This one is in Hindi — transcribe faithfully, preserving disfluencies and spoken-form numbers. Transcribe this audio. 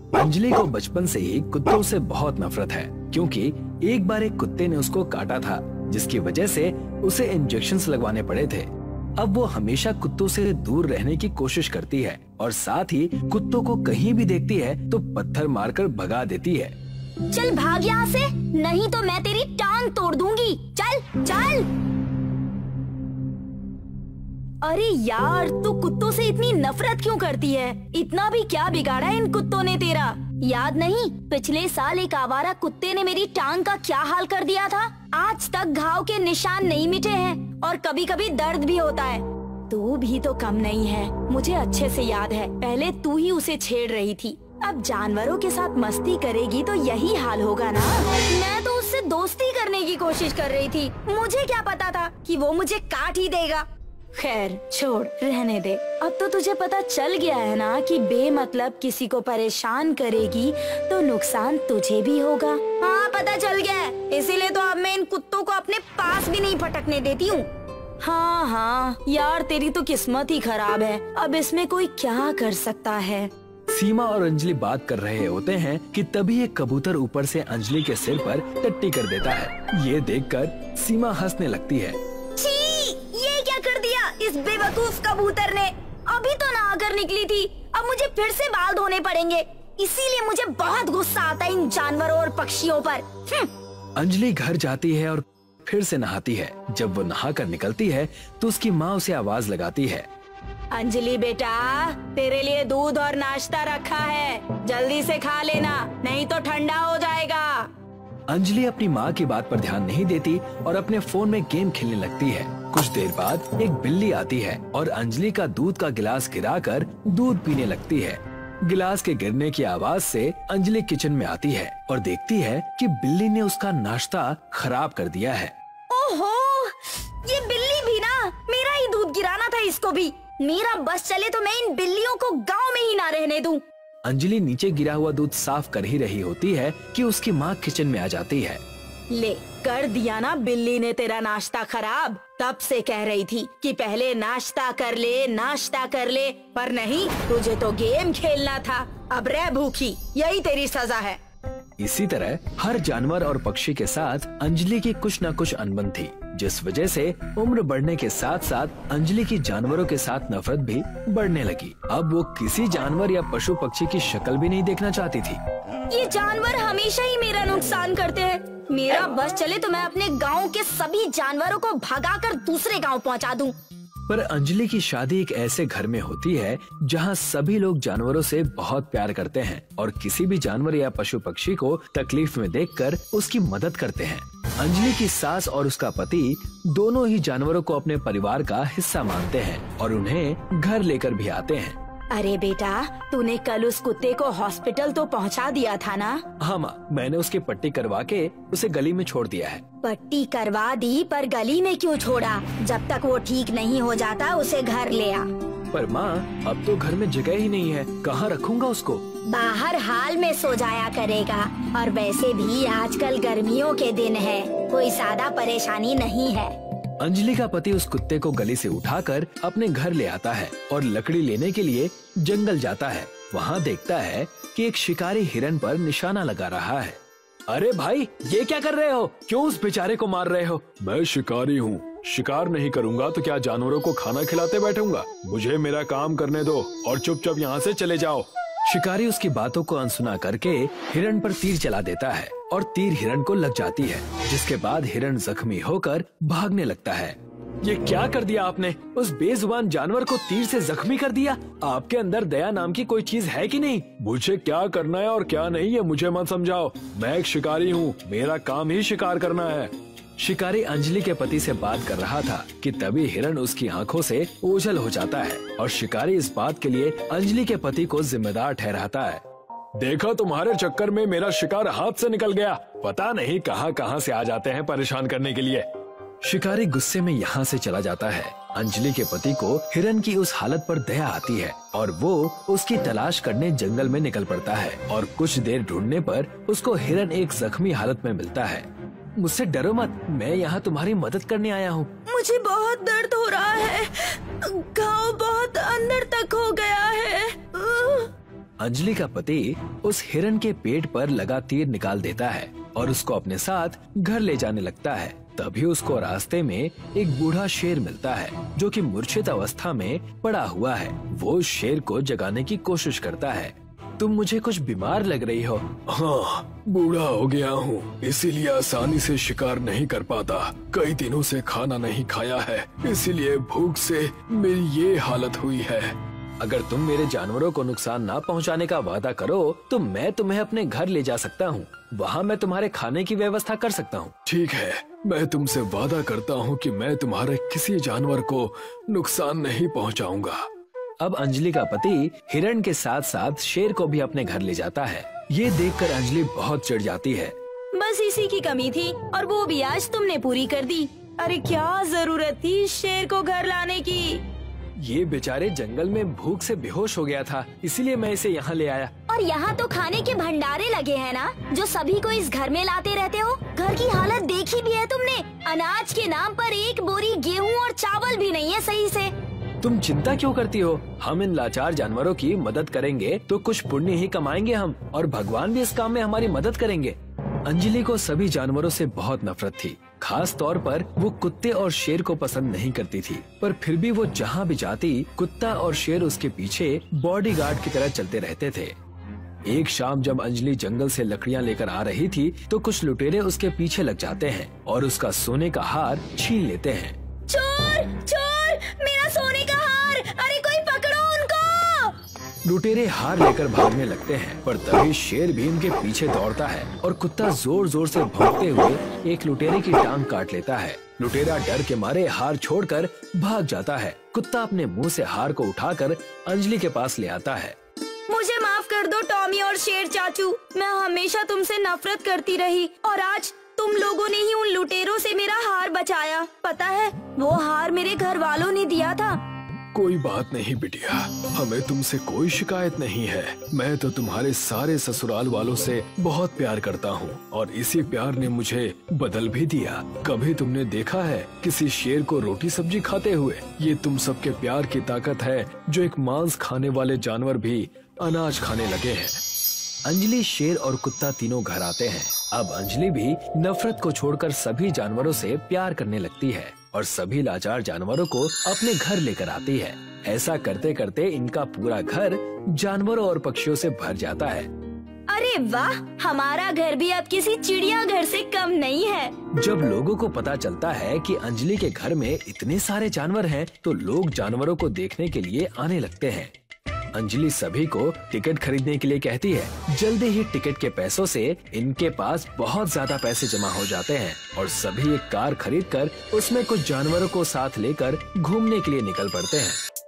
अंजलि को बचपन से ही कुत्तों से बहुत नफरत है, क्योंकि एक बार एक कुत्ते ने उसको काटा था, जिसकी वजह से उसे इंजेक्शंस लगवाने पड़े थे। अब वो हमेशा कुत्तों से दूर रहने की कोशिश करती है और साथ ही कुत्तों को कहीं भी देखती है तो पत्थर मारकर भगा देती है। चल भाग यहाँ से, नहीं तो मैं तेरी टांग तोड़ दूंगी। चल चल। अरे यार, तू कुत्तों से इतनी नफरत क्यों करती है? इतना भी क्या बिगाड़ा इन कुत्तों ने तेरा? याद नहीं, पिछले साल एक आवारा कुत्ते ने मेरी टांग का क्या हाल कर दिया था। आज तक घाव के निशान नहीं मिटे हैं और कभी कभी दर्द भी होता है। तू भी तो कम नहीं है, मुझे अच्छे से याद है। पहले तू ही उसे छेड़ रही थी, अब जानवरों के साथ मस्ती करेगी तो यही हाल होगा ना। मैं तो उससे दोस्ती करने की कोशिश कर रही थी, मुझे क्या पता था कि वो मुझे काट ही देगा। खैर छोड़, रहने दे। अब तो तुझे पता चल गया है ना कि बेमतलब किसी को परेशान करेगी तो नुकसान तुझे भी होगा। हाँ पता चल गया है, इसीलिए तो अब मैं इन कुत्तों को अपने पास भी नहीं फटकने देती हूँ। हाँ हाँ यार, तेरी तो किस्मत ही खराब है, अब इसमें कोई क्या कर सकता है। सीमा और अंजलि बात कर रहे होते हैं कि तभी एक कबूतर ऊपर से अंजलि के सिर पर टट्टी कर देता है। ये देखकर सीमा हंसने लगती है। इस बेवकूफ कबूतर ने, अभी तो नहाकर निकली थी, अब मुझे फिर से बाल धोने पड़ेंगे। इसीलिए मुझे बहुत गुस्सा आता है इन जानवरों और पक्षियों पर। अंजलि घर जाती है और फिर से नहाती है। जब वो नहाकर निकलती है तो उसकी माँ उसे आवाज लगाती है। अंजलि बेटा, तेरे लिए दूध और नाश्ता रखा है, जल्दी से खा लेना, नहीं तो ठंडा हो जाएगा। अंजलि अपनी माँ की बात पर ध्यान नहीं देती और अपने फोन में गेम खेलने लगती है। कुछ देर बाद एक बिल्ली आती है और अंजलि का दूध का गिलास गिराकर दूध पीने लगती है। गिलास के गिरने की आवाज से अंजलि किचन में आती है और देखती है कि बिल्ली ने उसका नाश्ता खराब कर दिया है। ओहो, ये बिल्ली भी ना, मेरा ही दूध गिराना था इसको भी। मेरा बस चले तो मैं इन बिल्लियों को गाँव में ही ना रहने दूं। अंजलि नीचे गिरा हुआ दूध साफ कर ही रही होती है कि उसकी माँ किचन में आ जाती है। ले, कर दिया ना बिल्ली ने तेरा नाश्ता खराब। तब से कह रही थी कि पहले नाश्ता कर ले, नाश्ता कर ले, पर नहीं, तुझे तो गेम खेलना था। अब रह भूखी, यही तेरी सजा है। इसी तरह हर जानवर और पक्षी के साथ अंजलि की कुछ न कुछ अनबन थी, जिस वजह से उम्र बढ़ने के साथ साथ अंजलि की जानवरों के साथ नफरत भी बढ़ने लगी। अब वो किसी जानवर या पशु पक्षी की शक्ल भी नहीं देखना चाहती थी। ये जानवर हमेशा ही मेरा नुकसान करते हैं। मेरा बस चले तो मैं अपने गाँव के सभी जानवरों को भगाकर दूसरे गाँव पहुँचा दूं। पर अंजलि की शादी एक ऐसे घर में होती है जहां सभी लोग जानवरों से बहुत प्यार करते हैं और किसी भी जानवर या पशु पक्षी को तकलीफ में देखकर उसकी मदद करते हैं। अंजलि की सास और उसका पति दोनों ही जानवरों को अपने परिवार का हिस्सा मानते हैं और उन्हें घर लेकर भी आते हैं। अरे बेटा, तूने कल उस कुत्ते को हॉस्पिटल तो पहुंचा दिया था ना? हाँ माँ, मैंने उसकी पट्टी करवा के उसे गली में छोड़ दिया है। पट्टी करवा दी, पर गली में क्यों छोड़ा? जब तक वो ठीक नहीं हो जाता उसे घर ले आ। पर माँ, अब तो घर में जगह ही नहीं है, कहाँ रखूँगा उसको? बाहर हाल में सो जाया करेगा, और वैसे भी आजकल गर्मियों के दिन है, कोई ज्यादा परेशानी नहीं है। अंजलि का पति उस कुत्ते को गली से उठाकर अपने घर ले आता है और लकड़ी लेने के लिए जंगल जाता है। वहाँ देखता है कि एक शिकारी हिरन पर निशाना लगा रहा है। अरे भाई, ये क्या कर रहे हो? क्यों उस बेचारे को मार रहे हो? मैं शिकारी हूँ, शिकार नहीं करूँगा तो क्या जानवरों को खाना खिलाते बैठूंगा? मुझे मेरा काम करने दो और चुपचाप यहाँ से चले जाओ। शिकारी उसकी बातों को अनसुना करके हिरन पर तीर चला देता है और तीर हिरन को लग जाती है, जिसके बाद हिरन जख्मी होकर भागने लगता है। ये क्या कर दिया आपने? उस बेजुबान जानवर को तीर से जख्मी कर दिया। आपके अंदर दया नाम की कोई चीज है कि नहीं? मुझे क्या करना है और क्या नहीं, ये मुझे मत समझाओ। मैं एक शिकारी हूँ, मेरा काम ही शिकार करना है। शिकारी अंजलि के पति से बात कर रहा था कि तभी हिरन उसकी आंखों से ओझल हो जाता है और शिकारी इस बात के लिए अंजलि के पति को जिम्मेदार ठहराता है। देखा, तुम्हारे चक्कर में मेरा शिकार हाथ से निकल गया। पता नहीं कहां कहां से आ जाते हैं परेशान करने के लिए। शिकारी गुस्से में यहाँ से चला जाता है। अंजलि के पति को हिरन की उस हालत पर दया आती है और वो उसकी तलाश करने जंगल में निकल पड़ता है और कुछ देर ढूंढने पर उसको हिरन एक जख्मी हालत में मिलता है। मुझसे डरो मत, मैं यहाँ तुम्हारी मदद करने आया हूँ। मुझे बहुत दर्द हो रहा है, घाव बहुत अंदर तक हो गया है। अंजलि का पति उस हिरन के पेट पर लगा तीर निकाल देता है और उसको अपने साथ घर ले जाने लगता है। तभी उसको रास्ते में एक बूढ़ा शेर मिलता है जो कि मूर्छित अवस्था में पड़ा हुआ है। वो शेर को जगाने की कोशिश करता है। तुम मुझे कुछ बीमार लग रही हो। हाँ, बूढ़ा हो गया हूँ, इसीलिए आसानी से शिकार नहीं कर पाता। कई दिनों से खाना नहीं खाया है, इसीलिए भूख से मेरी ये हालत हुई है। अगर तुम मेरे जानवरों को नुकसान ना पहुंचाने का वादा करो तो मैं तुम्हें अपने घर ले जा सकता हूँ। वहाँ मैं तुम्हारे खाने की व्यवस्था कर सकता हूँ। ठीक है, मैं तुमसे वादा करता हूँ कि मैं तुम्हारे किसी जानवर को नुकसान नहीं पहुँचाऊंगा। अब अंजलि का पति हिरण के साथ साथ शेर को भी अपने घर ले जाता है। ये देखकर अंजलि बहुत चिढ़ जाती है। बस इसी की कमी थी और वो भी आज तुमने पूरी कर दी। अरे क्या जरूरत थी शेर को घर लाने की। ये बेचारे जंगल में भूख से बेहोश हो गया था, इसीलिए मैं इसे यहाँ ले आया। और यहाँ तो खाने के भंडारे लगे हैं ना, जो सभी को इस घर में लाते रहते हो। घर की हालत देखी भी है तुमने। अनाज के नाम पर एक बोरी गेहूँ और चावल भी नहीं है सही से। तुम चिंता क्यों करती हो? हम इन लाचार जानवरों की मदद करेंगे तो कुछ पुण्य ही कमाएंगे हम, और भगवान भी इस काम में हमारी मदद करेंगे। अंजलि को सभी जानवरों से बहुत नफरत थी। खास तौर पर वो कुत्ते और शेर को पसंद नहीं करती थी, पर फिर भी वो जहाँ भी जाती कुत्ता और शेर उसके पीछे बॉडीगार्ड की तरह चलते रहते थे। एक शाम जब अंजलि जंगल से लकड़ियाँ लेकर आ रही थी तो कुछ लुटेरे उसके पीछे लग जाते हैं और उसका सोने का हार छीन लेते हैं। चोर चोर, मेरा सोने का हार, अरे कोई पकड़ो उनको। लुटेरे हार लेकर भागने लगते हैं, पर तभी शेर भी उनके पीछे दौड़ता है और कुत्ता जोर जोर से भौंकते हुए एक लुटेरे की टांग काट लेता है। लुटेरा डर के मारे हार छोड़कर भाग जाता है। कुत्ता अपने मुंह से हार को उठाकर अंजलि के पास ले आता है। मुझे माफ कर दो टॉमी और शेर चाचू, मैं हमेशा तुमसे नफरत करती रही और आज तुम लोगों ने ही उन लुटेरों से मेरा हार बचाया। पता है, वो हार मेरे घर वालों ने दिया था। कोई बात नहीं बिटिया, हमें तुमसे कोई शिकायत नहीं है। मैं तो तुम्हारे सारे ससुराल वालों से बहुत प्यार करता हूँ और इसी प्यार ने मुझे बदल भी दिया। कभी तुमने देखा है किसी शेर को रोटी सब्जी खाते हुए? ये तुम सबके प्यार की ताकत है जो एक मांस खाने वाले जानवर भी अनाज खाने लगे हैं। अंजलि, शेर और कुत्ता तीनों घर आते हैं। अब अंजलि भी नफरत को छोड़कर सभी जानवरों से प्यार करने लगती है और सभी लाचार जानवरों को अपने घर लेकर आती है। ऐसा करते करते इनका पूरा घर जानवरों और पक्षियों से भर जाता है। अरे वाह, हमारा घर भी अब किसी चिड़ियाघर से कम नहीं है। जब लोगों को पता चलता है कि अंजलि के घर में इतने सारे जानवर हैं, तो लोग जानवरों को देखने के लिए आने लगते हैं। अंजलि सभी को टिकट खरीदने के लिए कहती है। जल्दी ही टिकट के पैसों से इनके पास बहुत ज्यादा पैसे जमा हो जाते हैं और सभी एक कार खरीदकर उसमें कुछ जानवरों को साथ लेकर घूमने के लिए निकल पड़ते हैं।